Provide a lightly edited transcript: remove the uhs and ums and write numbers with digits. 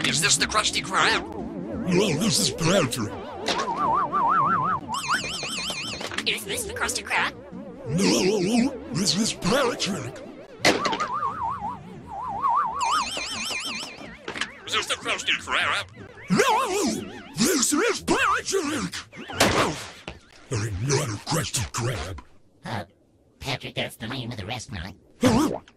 Is this the Krusty Krab? No, this is Patrick. Is this the Krusty Krab? No, this is Patrick. Is this the Krusty Krab? No, this is Patrick. Oh, there ain't no other Krusty Krab. Patrick, that's the name of the restaurant. Huh?